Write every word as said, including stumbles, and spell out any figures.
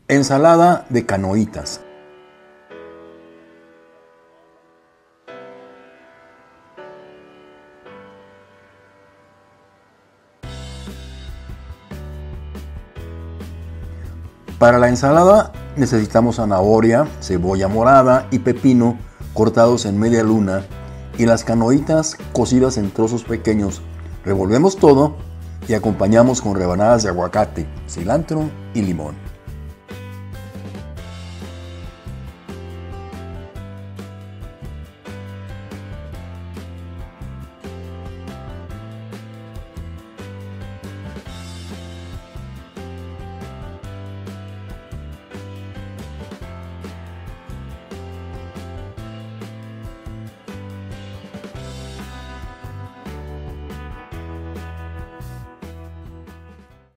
Ensalada de canoitas. Para la ensalada necesitamos zanahoria, cebolla morada y pepino cortados en media luna y las canoitas cocidas en trozos pequeños. Revolvemos todo y acompañamos con rebanadas de aguacate, cilantro y limón.